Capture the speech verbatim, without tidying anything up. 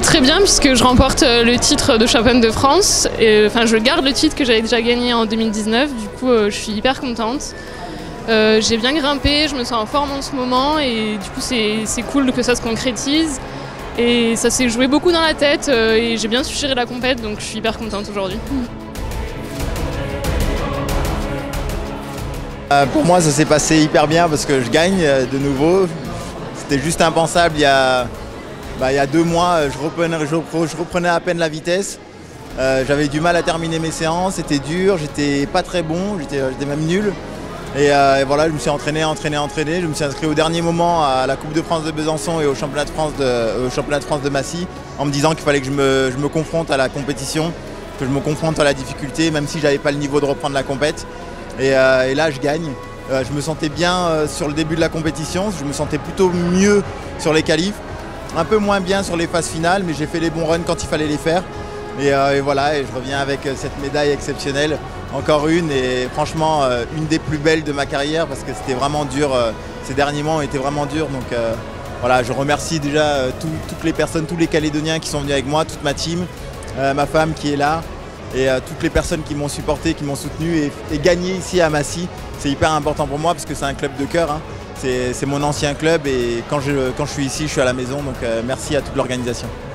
très bien puisque je remporte le titre de championne de France. Et, enfin, je garde le titre que j'avais déjà gagné en deux mille dix-neuf. Du coup, euh, je suis hyper contente. Euh, j'ai bien grimpé, je me sens en forme en ce moment et du coup, c'est cool que ça se concrétise. Et ça s'est joué beaucoup dans la tête euh, et j'ai bien su gérer la compète, donc je suis hyper contente aujourd'hui. Euh, pour moi, ça s'est passé hyper bien parce que je gagne euh, de nouveau. C'était juste impensable il y a, bah, il y a deux mois, je reprenais, je, je reprenais à peine la vitesse. Euh, J'avais du mal à terminer mes séances, c'était dur, j'étais pas très bon, j'étais même nul. Et, euh, et voilà, je me suis entraîné, entraîné, entraîné. Je me suis inscrit au dernier moment à la Coupe de France de Besançon et au Championnat de France de, au championnat de, France de Massy en me disant qu'il fallait que je me, je me confronte à la compétition, que je me confronte à la difficulté, même si j'avais pas le niveau de reprendre la compète. Et, euh, et là, je gagne. Euh, je me sentais bien euh, sur le début de la compétition, je me sentais plutôt mieux sur les qualifs, un peu moins bien sur les phases finales, mais j'ai fait les bons runs quand il fallait les faire. Et, euh, et voilà, et je reviens avec cette médaille exceptionnelle, encore une, et franchement euh, une des plus belles de ma carrière parce que c'était vraiment dur, euh, ces derniers mois ont été vraiment durs. Donc euh, voilà, je remercie déjà euh, tout, toutes les personnes, tous les Calédoniens qui sont venus avec moi, toute ma team, euh, ma femme qui est là, et euh, toutes les personnes qui m'ont supporté, qui m'ont soutenu. Et, et gagner ici à Massy, c'est hyper important pour moi parce que c'est un club de cœur, hein. C'est mon ancien club et quand je, quand je suis ici, je suis à la maison, donc euh, merci à toute l'organisation.